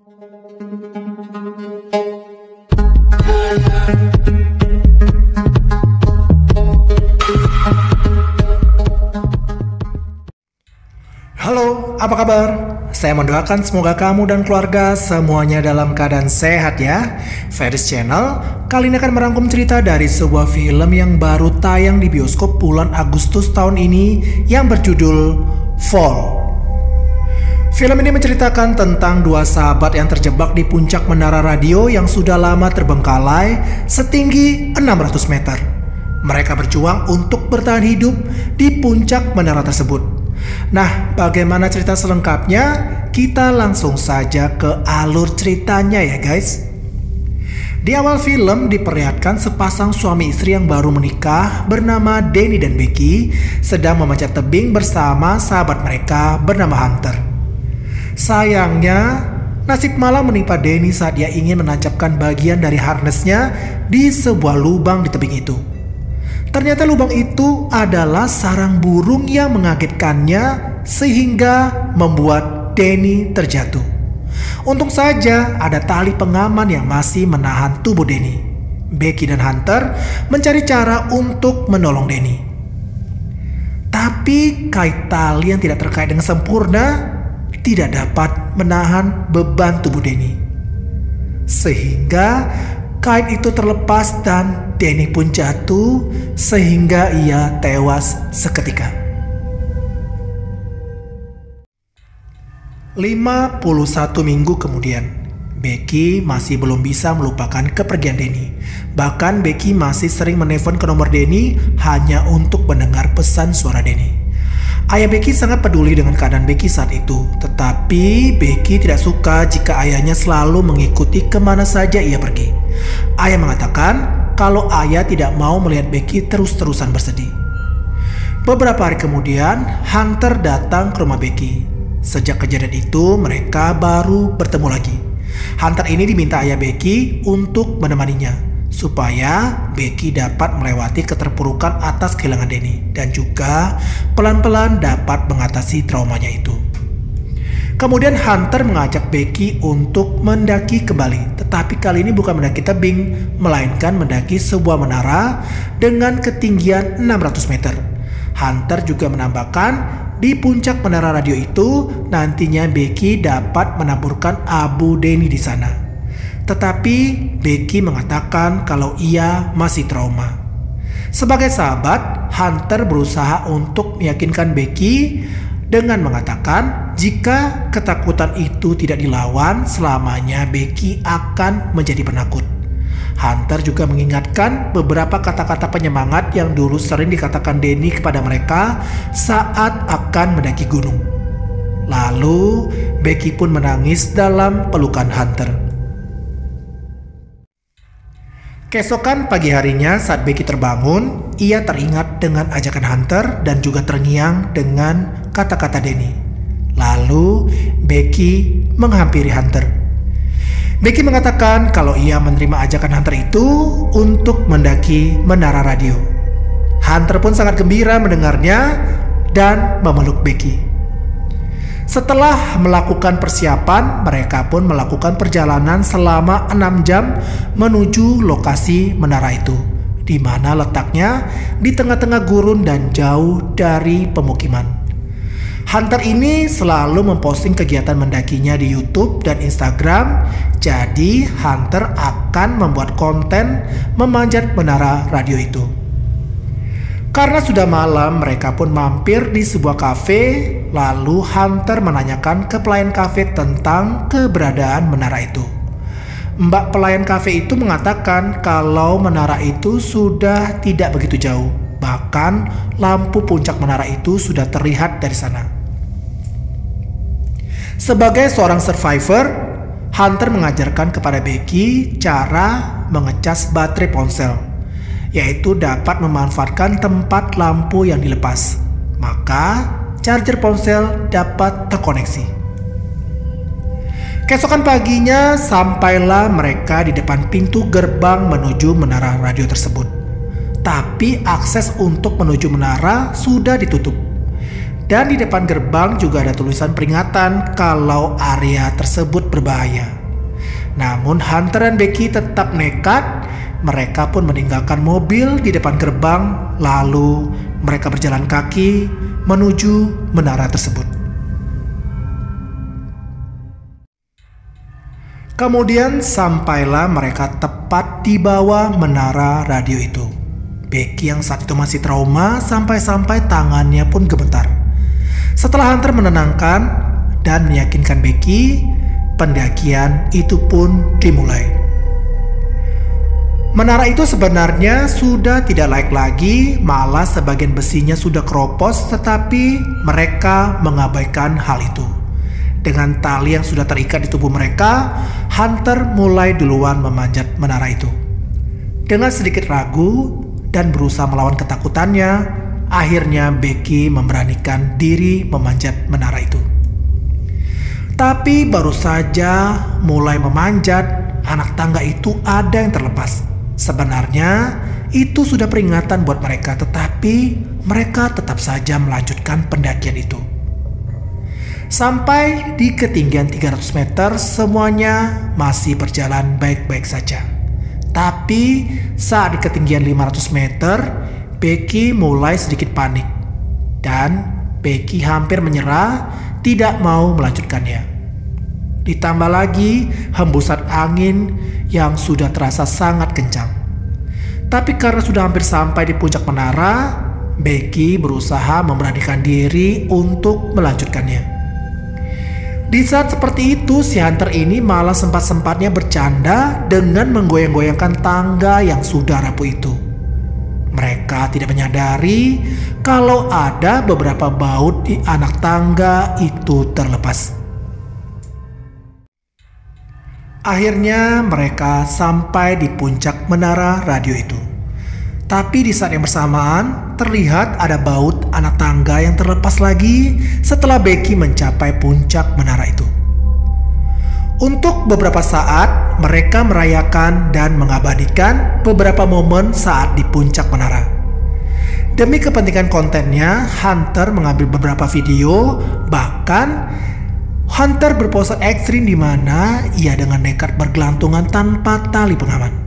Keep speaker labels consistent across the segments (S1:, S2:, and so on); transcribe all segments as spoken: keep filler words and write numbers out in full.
S1: Halo, apa kabar? Saya mendoakan semoga kamu dan keluarga semuanya dalam keadaan sehat ya. Ferris Channel kali ini akan merangkum cerita dari sebuah film yang baru tayang di bioskop bulan Agustus tahun ini yang berjudul Fall. Film ini menceritakan tentang dua sahabat yang terjebak di puncak menara radio yang sudah lama terbengkalai setinggi enam ratus meter. Mereka berjuang untuk bertahan hidup di puncak menara tersebut. Nah, bagaimana cerita selengkapnya? Kita langsung saja ke alur ceritanya ya guys. Di awal film diperlihatkan sepasang suami istri yang baru menikah bernama Danny dan Becky sedang memanjat tebing bersama sahabat mereka bernama Hunter. Sayangnya, nasib malang menimpa Danny saat dia ingin menancapkan bagian dari harnessnya di sebuah lubang di tebing itu. Ternyata lubang itu adalah sarang burung yang mengagetkannya sehingga membuat Danny terjatuh. Untung saja ada tali pengaman yang masih menahan tubuh Danny. Becky dan Hunter mencari cara untuk menolong Danny. Tapi kait tali yang tidak terkait dengan sempurna tidak dapat menahan beban tubuh Danny. Sehingga kait itu terlepas dan Danny pun jatuh sehingga ia tewas seketika. lima puluh satu minggu kemudian, Becky masih belum bisa melupakan kepergian Danny. Bahkan Becky masih sering menelpon ke nomor Danny hanya untuk mendengar pesan suara Danny. Ayah Becky sangat peduli dengan keadaan Becky saat itu, tetapi Becky tidak suka jika ayahnya selalu mengikuti kemana saja ia pergi. Ayah mengatakan kalau ayah tidak mau melihat Becky terus-terusan bersedih. Beberapa hari kemudian, Hunter datang ke rumah Becky. Sejak kejadian itu, mereka baru bertemu lagi. Hunter ini diminta ayah Becky untuk menemaninya supaya Becky dapat melewati keterpurukan atas kehilangan Danny dan juga pelan-pelan dapat mengatasi traumanya itu. Kemudian Hunter mengajak Becky untuk mendaki kembali, tetapi kali ini bukan mendaki tebing, melainkan mendaki sebuah menara dengan ketinggian enam ratus meter. Hunter juga menambahkan di puncak menara radio itu nantinya Becky dapat menaburkan abu Danny di sana. Tetapi Becky mengatakan kalau ia masih trauma. Sebagai sahabat, Hunter berusaha untuk meyakinkan Becky dengan mengatakan jika ketakutan itu tidak dilawan, selamanya Becky akan menjadi penakut. Hunter juga mengingatkan beberapa kata-kata penyemangat yang dulu sering dikatakan Danny kepada mereka saat akan mendaki gunung. Lalu Becky pun menangis dalam pelukan Hunter. Keesokan pagi harinya saat Becky terbangun, ia teringat dengan ajakan Hunter dan juga terngiang dengan kata-kata Danny. Lalu Becky menghampiri Hunter. Becky mengatakan kalau ia menerima ajakan Hunter itu untuk mendaki menara radio. Hunter pun sangat gembira mendengarnya dan memeluk Becky. Setelah melakukan persiapan, mereka pun melakukan perjalanan selama enam jam menuju lokasi menara itu, di mana letaknya di tengah-tengah gurun dan jauh dari pemukiman. Hunter ini selalu memposting kegiatan mendakinya di YouTube dan Instagram, jadi Hunter akan membuat konten memanjat menara radio itu. Karena sudah malam, mereka pun mampir di sebuah kafe. Lalu Hunter menanyakan ke pelayan kafe tentang keberadaan menara itu. Mbak pelayan kafe itu mengatakan kalau menara itu sudah tidak begitu jauh. Bahkan lampu puncak menara itu sudah terlihat dari sana. Sebagai seorang survivor, Hunter mengajarkan kepada Becky cara mengecas baterai ponsel, yaitu dapat memanfaatkan tempat lampu yang dilepas. Maka charger ponsel dapat terkoneksi. Keesokan paginya sampailah mereka di depan pintu gerbang menuju menara radio tersebut. Tapi akses untuk menuju menara sudah ditutup. Dan di depan gerbang juga ada tulisan peringatan kalau area tersebut berbahaya. Namun Hunter dan Becky tetap nekat. Mereka pun meninggalkan mobil di depan gerbang, lalu mereka berjalan kaki menuju menara tersebut. Kemudian sampailah mereka tepat di bawah menara radio itu. Becky yang saat itu masih trauma sampai-sampai tangannya pun gemetar. Setelah Hunter menenangkan dan meyakinkan Becky, pendakian itu pun dimulai. Menara itu sebenarnya sudah tidak layak lagi, malah sebagian besinya sudah keropos, tetapi mereka mengabaikan hal itu. Dengan tali yang sudah terikat di tubuh mereka, Hunter mulai duluan memanjat menara itu. Dengan sedikit ragu dan berusaha melawan ketakutannya, akhirnya Becky memberanikan diri memanjat menara itu. Tapi baru saja mulai memanjat, anak tangga itu ada yang terlepas. Sebenarnya itu sudah peringatan buat mereka, tetapi mereka tetap saja melanjutkan pendakian itu. Sampai di ketinggian tiga ratus meter, semuanya masih berjalan baik-baik saja. Tapi saat di ketinggian lima ratus meter, Becky mulai sedikit panik. Dan Becky hampir menyerah, tidak mau melanjutkannya. Ditambah lagi hembusan angin yang sudah terasa sangat kencang. Tapi karena sudah hampir sampai di puncak menara, Becky berusaha memberanikan diri untuk melanjutkannya. Di saat seperti itu, si Hunter ini malah sempat-sempatnya bercanda dengan menggoyang-goyangkan tangga yang sudah rapuh itu. Mereka tidak menyadari kalau ada beberapa baut di anak tangga itu terlepas. Akhirnya mereka sampai di puncak menara radio itu. Tapi di saat yang bersamaan, terlihat ada baut anak tangga yang terlepas lagi setelah Becky mencapai puncak menara itu. Untuk beberapa saat, mereka merayakan dan mengabadikan beberapa momen saat di puncak menara. Demi kepentingan kontennya, Hunter mengambil beberapa video, bahkan Hunter berpose ekstrim di mana ia dengan nekat bergelantungan tanpa tali pengaman.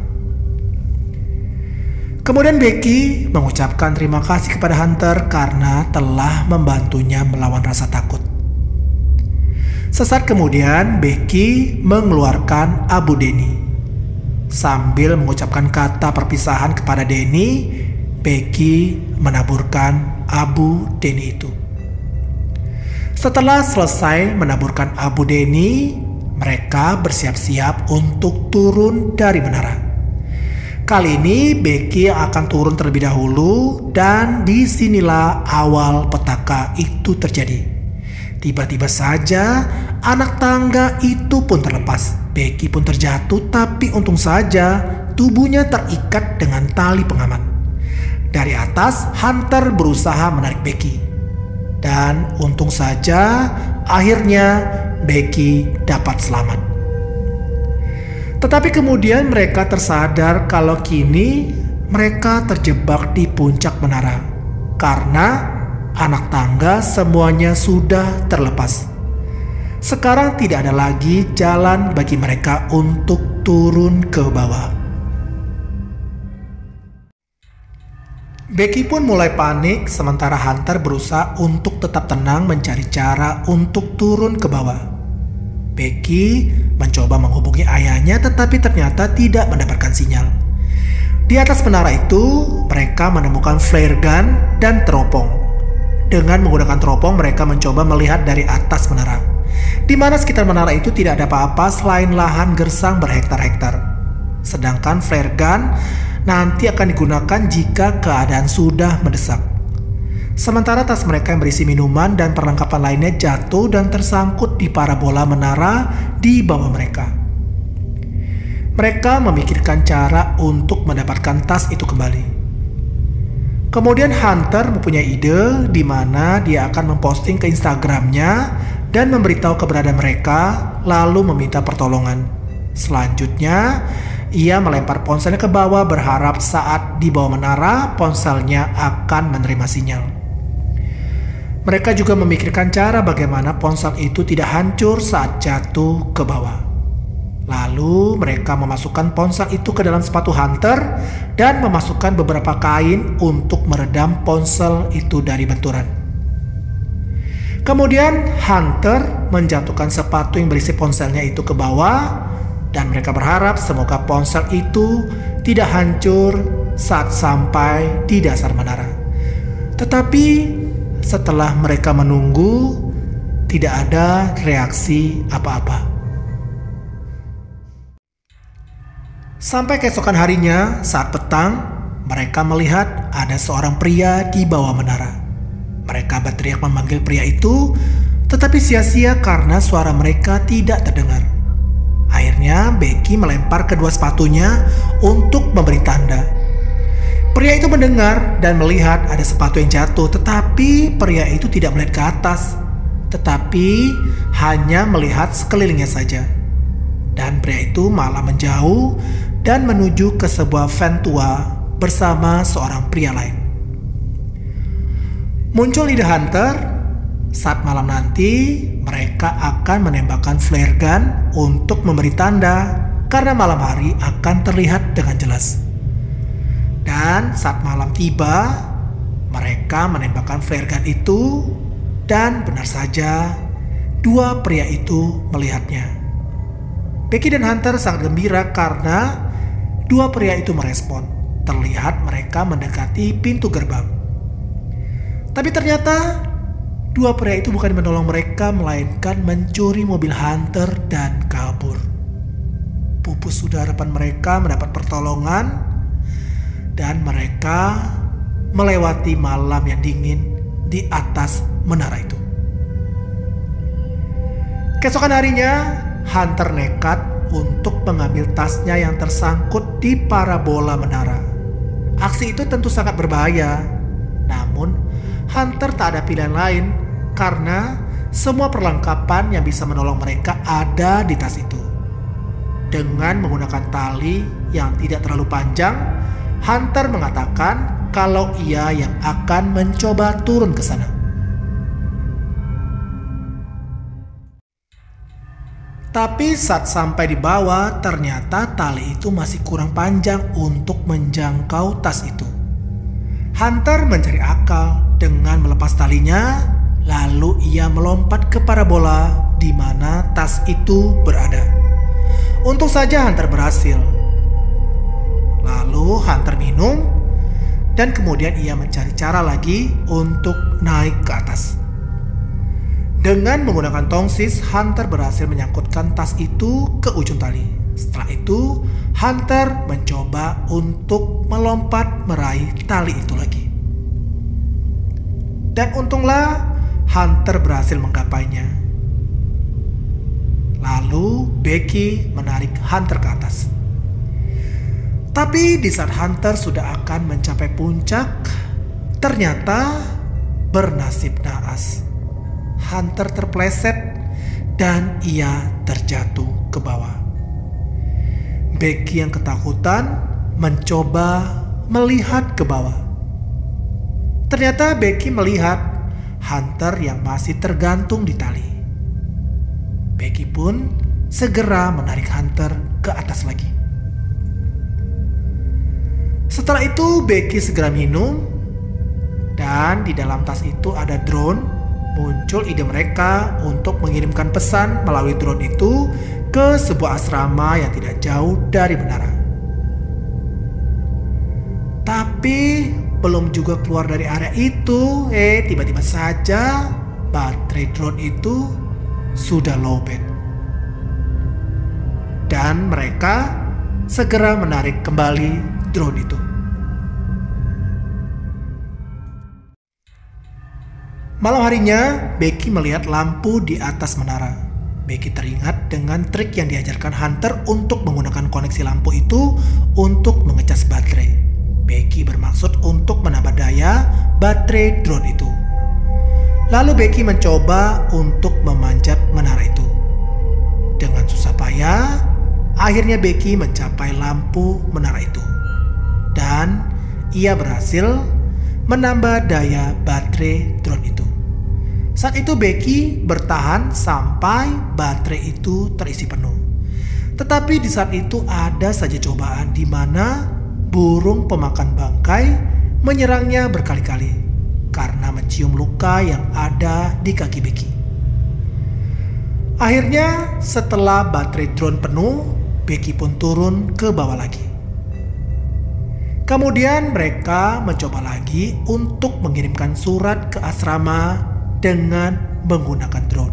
S1: Kemudian Becky mengucapkan terima kasih kepada Hunter karena telah membantunya melawan rasa takut. Sesaat kemudian Becky mengeluarkan abu Denny. Sambil mengucapkan kata perpisahan kepada Denny, Becky menaburkan abu Denny itu. Setelah selesai menaburkan abu Denny, mereka bersiap-siap untuk turun dari menara. Kali ini Becky akan turun terlebih dahulu dan disinilah awal petaka itu terjadi. Tiba-tiba saja anak tangga itu pun terlepas. Becky pun terjatuh, tapi untung saja tubuhnya terikat dengan tali pengaman. Dari atas, Hunter berusaha menarik Becky. Dan untung saja akhirnya Becky dapat selamat. Tetapi kemudian mereka tersadar kalau kini mereka terjebak di puncak menara karena anak tangga semuanya sudah terlepas. Sekarang tidak ada lagi jalan bagi mereka untuk turun ke bawah. Becky pun mulai panik sementara Hunter berusaha untuk tetap tenang mencari cara untuk turun ke bawah. Becky mencoba menghubungi ayahnya tetapi ternyata tidak mendapatkan sinyal. Di atas menara itu mereka menemukan flare gun dan teropong. Dengan menggunakan teropong mereka mencoba melihat dari atas menara, di mana sekitar menara itu tidak ada apa-apa selain lahan gersang berhektar-hektar. Sedangkan flare gun nanti akan digunakan jika keadaan sudah mendesak. Sementara tas mereka yang berisi minuman dan perlengkapan lainnya jatuh dan tersangkut di parabola menara di bawah mereka. Mereka memikirkan cara untuk mendapatkan tas itu kembali. Kemudian Hunter mempunyai ide di mana dia akan memposting ke Instagramnya dan memberitahu keberadaan mereka lalu meminta pertolongan. Selanjutnya, ia melempar ponselnya ke bawah berharap saat di bawah menara ponselnya akan menerima sinyal. Mereka juga memikirkan cara bagaimana ponsel itu tidak hancur saat jatuh ke bawah. Lalu mereka memasukkan ponsel itu ke dalam sepatu Hunter dan memasukkan beberapa kain untuk meredam ponsel itu dari benturan. Kemudian Hunter menjatuhkan sepatu yang berisi ponselnya itu ke bawah dan mereka berharap semoga ponsel itu tidak hancur saat sampai di dasar menara. Tetapi setelah mereka menunggu, tidak ada reaksi apa-apa. Sampai keesokan harinya, saat petang, mereka melihat ada seorang pria di bawah menara. Mereka berteriak memanggil pria itu, tetapi sia-sia karena suara mereka tidak terdengar. Akhirnya Becky melempar kedua sepatunya untuk memberi tanda. Pria itu mendengar dan melihat ada sepatu yang jatuh, tetapi pria itu tidak melihat ke atas, tetapi hanya melihat sekelilingnya saja. Dan pria itu malah menjauh dan menuju ke sebuah van tua bersama seorang pria lain. Muncul ide Hunter, saat malam nanti mereka akan menembakkan flare gun untuk memberi tanda karena malam hari akan terlihat dengan jelas. Dan saat malam tiba, mereka menembakkan flare gun itu dan benar saja dua pria itu melihatnya. Becky dan Hunter sangat gembira karena dua pria itu merespon. Terlihat mereka mendekati pintu gerbang. Tapi ternyata dua pria itu bukan menolong mereka, melainkan mencuri mobil Hunter dan kabur. Pupus sudah harapan mereka mendapat pertolongan dan mereka melewati malam yang dingin di atas menara itu. Keesokan harinya, Hunter nekat untuk mengambil tasnya yang tersangkut di parabola menara. Aksi itu tentu sangat berbahaya, namun Hunter tak ada pilihan lain karena semua perlengkapan yang bisa menolong mereka ada di tas itu. Dengan menggunakan tali yang tidak terlalu panjang, Hunter mengatakan kalau ia yang akan mencoba turun ke sana. Tapi saat sampai di bawah, ternyata tali itu masih kurang panjang untuk menjangkau tas itu. Hunter mencari akal dengan melepas talinya, lalu ia melompat ke parabola di mana tas itu berada. Untung saja Hunter berhasil. Lalu Hunter minum dan kemudian ia mencari cara lagi untuk naik ke atas. Dengan menggunakan tongsis, Hunter berhasil menyangkutkan tas itu ke ujung tali. Setelah itu, Hunter mencoba untuk melompat meraih tali itu lagi. Dan untunglah Hunter berhasil menggapainya. Lalu Becky menarik Hunter ke atas. Tapi di saat Hunter sudah akan mencapai puncak, ternyata bernasib naas. Hunter terpleset dan ia terjatuh ke bawah. Becky yang ketakutan mencoba melihat ke bawah. Ternyata Becky melihat Hunter yang masih tergantung di tali. Becky pun segera menarik Hunter ke atas lagi. Setelah itu Becky segera minum dan di dalam tas itu ada drone. Muncul ide mereka untuk mengirimkan pesan melalui drone itu ke sebuah asrama yang tidak jauh dari menara. Tapi belum juga keluar dari area itu, eh tiba-tiba saja baterai drone itu sudah lowbat. Dan mereka segera menarik kembali drone itu. Malam harinya, Becky melihat lampu di atas menara. Becky teringat dengan trik yang diajarkan Hunter untuk menggunakan koneksi lampu itu untuk mengecas baterai. Becky bermaksud untuk menambah daya baterai drone itu. Lalu Becky mencoba untuk memanjat menara itu. Dengan susah payah, akhirnya Becky mencapai lampu menara itu. Dan ia berhasil menambah daya baterai drone itu. Saat itu Becky bertahan sampai baterai itu terisi penuh. Tetapi di saat itu ada saja cobaan di mana burung pemakan bangkai menyerangnya berkali-kali karena mencium luka yang ada di kaki Becky. Akhirnya setelah baterai drone penuh, Becky pun turun ke bawah lagi. Kemudian mereka mencoba lagi untuk mengirimkan surat ke asrama dengan menggunakan drone.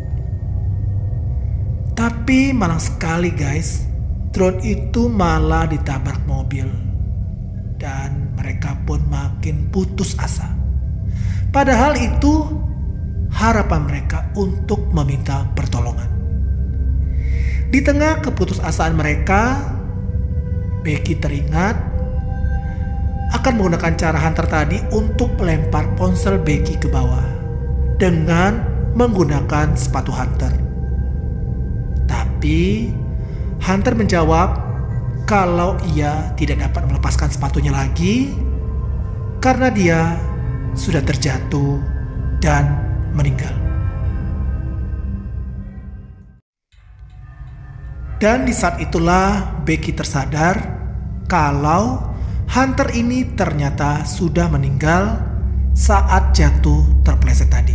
S1: Tapi malang sekali guys, drone itu malah ditabrak mobil. Dan mereka pun makin putus asa. Padahal itu harapan mereka untuk meminta pertolongan. Di tengah keputusasaan mereka, Becky teringat akan menggunakan cara Hunter tadi untuk melempar ponsel Becky ke bawah dengan menggunakan sepatu Hunter. Tapi Hunter menjawab kalau ia tidak dapat melepaskan sepatunya lagi karena dia sudah terjatuh dan meninggal. Dan di saat itulah Becky tersadar kalau Hunter ini ternyata sudah meninggal saat jatuh terpeleset tadi.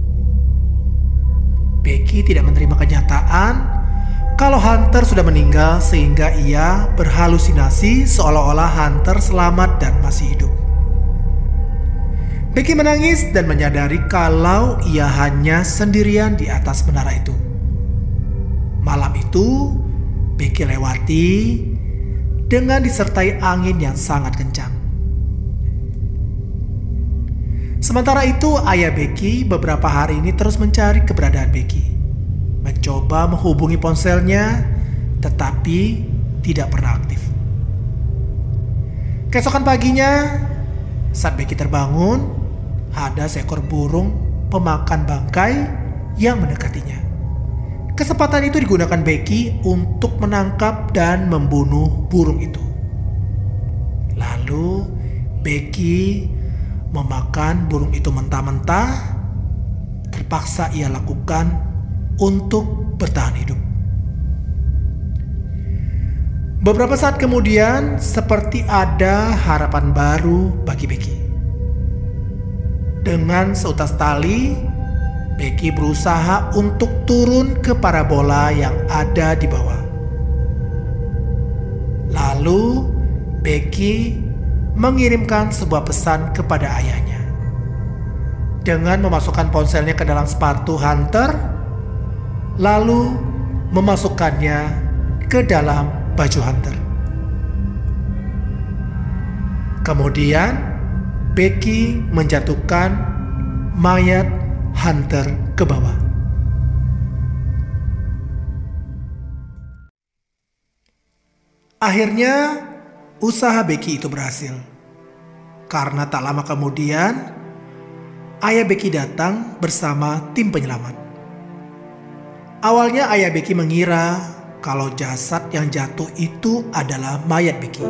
S1: Becky tidak menerima kenyataan kalau Hunter sudah meninggal sehingga ia berhalusinasi seolah-olah Hunter selamat dan masih hidup. Becky menangis dan menyadari kalau ia hanya sendirian di atas menara itu. Malam itu, Becky lewati dengan disertai angin yang sangat kencang. Sementara itu, ayah Becky beberapa hari ini terus mencari keberadaan Becky. Mencoba menghubungi ponselnya, tetapi tidak pernah aktif. Keesokan paginya, saat Becky terbangun, ada seekor burung pemakan bangkai yang mendekatinya. Kesempatan itu digunakan Becky untuk menangkap dan membunuh burung itu. Lalu Becky memakan burung itu mentah-mentah. Terpaksa ia lakukan untuk bertahan hidup. Beberapa saat kemudian, seperti ada harapan baru bagi Becky. Dengan seutas tali, Becky berusaha untuk turun ke parabola yang ada di bawah. Lalu Becky mengirimkan sebuah pesan kepada ayahnya. Dengan memasukkan ponselnya ke dalam sepatu Hunter, lalu memasukkannya ke dalam baju Hunter. Kemudian Becky menjatuhkan mayat Hunter ke bawah. Akhirnya usaha Becky itu berhasil. Karena tak lama kemudian ayah Becky datang bersama tim penyelamat. Awalnya ayah Becky mengira kalau jasad yang jatuh itu adalah mayat Becky.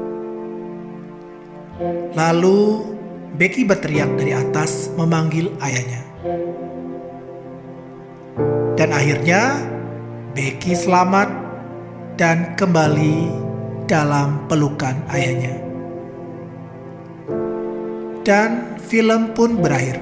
S1: Lalu Becky berteriak dari atas memanggil ayahnya. Dan akhirnya Becky selamat dan kembali dalam pelukan ayahnya. Dan film pun berakhir.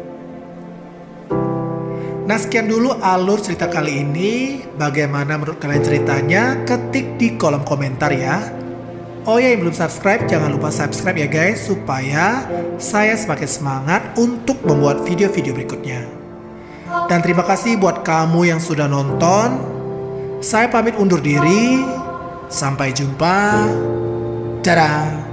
S1: Nah, sekian dulu alur cerita kali ini. Bagaimana menurut kalian ceritanya? Ketik di kolom komentar ya. Oh ya, yang belum subscribe, jangan lupa subscribe ya guys, supaya saya semakin semangat untuk membuat video-video berikutnya. Dan terima kasih buat kamu yang sudah nonton. Saya pamit undur diri. Sampai jumpa. Dadah.